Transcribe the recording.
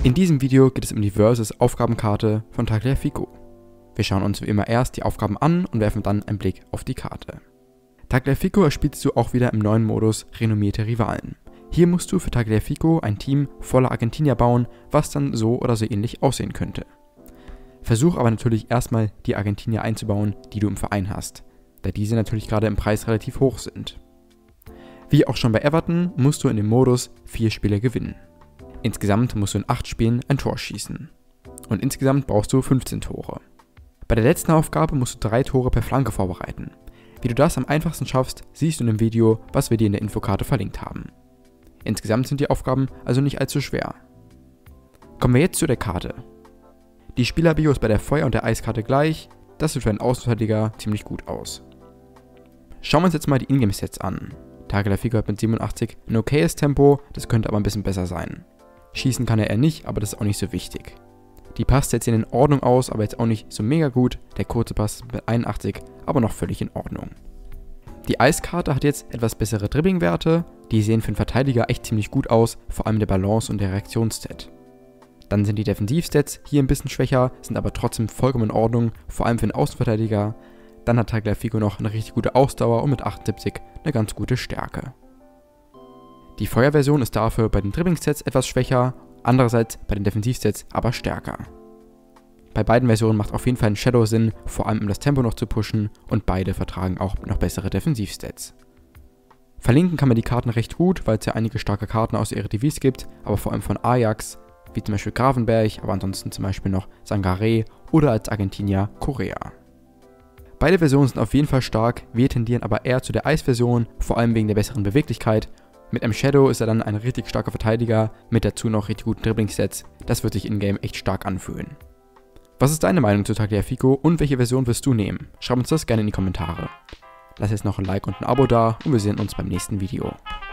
In diesem Video geht es um die Versus-Aufgabenkarte von Tagliafico. Wir schauen uns wie immer erst die Aufgaben an und werfen dann einen Blick auf die Karte. Tagliafico erspielst du auch wieder im neuen Modus Renommierte Rivalen. Hier musst du für Tagliafico ein Team voller Argentinier bauen, was dann so oder so ähnlich aussehen könnte. Versuch aber natürlich erstmal die Argentinier einzubauen, die du im Verein hast, da diese natürlich gerade im Preis relativ hoch sind. Wie auch schon bei Everton musst du in dem Modus 4 Spiele gewinnen. Insgesamt musst du in 8 Spielen ein Tor schießen. Und insgesamt brauchst du 15 Tore. Bei der letzten Aufgabe musst du 3 Tore per Flanke vorbereiten. Wie du das am einfachsten schaffst, siehst du in dem Video, was wir dir in der Infokarte verlinkt haben. Insgesamt sind die Aufgaben also nicht allzu schwer. Kommen wir jetzt zu der Karte. Die Spielerbios ist bei der Feuer- und der Eiskarte gleich, das sieht für einen Außenverteidiger ziemlich gut aus. Schauen wir uns jetzt mal die Ingame-Stats an. Tagliafico hat mit 87 ein okayes Tempo, das könnte aber ein bisschen besser sein. Schießen kann er eher nicht, aber das ist auch nicht so wichtig. Die Passstats sehen in Ordnung aus, aber jetzt auch nicht so mega gut. Der kurze Pass mit 81, aber noch völlig in Ordnung. Die Eiskarte hat jetzt etwas bessere Dribblingwerte, die sehen für einen Verteidiger echt ziemlich gut aus, vor allem der Balance- und der Reaktionsstat. Dann sind die Defensivstats hier ein bisschen schwächer, sind aber trotzdem vollkommen in Ordnung, vor allem für einen Außenverteidiger. Dann hat Tagliafico noch eine richtig gute Ausdauer und mit 78 eine ganz gute Stärke. Die Feuerversion ist dafür bei den Dribblingstats etwas schwächer, andererseits bei den Defensivstats aber stärker. Bei beiden Versionen macht auf jeden Fall ein Shadow Sinn, vor allem um das Tempo noch zu pushen, und beide vertragen auch noch bessere Defensivstats. Verlinken kann man die Karten recht gut, weil es ja einige starke Karten aus der Eredivisie gibt, aber vor allem von Ajax, wie zum Beispiel Gravenberch, aber ansonsten zum Beispiel noch Sangaré oder als Argentinier Correa. Beide Versionen sind auf jeden Fall stark, wir tendieren aber eher zu der Eisversion, vor allem wegen der besseren Beweglichkeit. Mit einem Shadow ist er dann ein richtig starker Verteidiger, mit dazu noch richtig guten Dribblingsets, das wird sich in-game echt stark anfühlen. Was ist deine Meinung zu Tagliafico und welche Version wirst du nehmen? Schreib uns das gerne in die Kommentare. Lass jetzt noch ein Like und ein Abo da und wir sehen uns beim nächsten Video.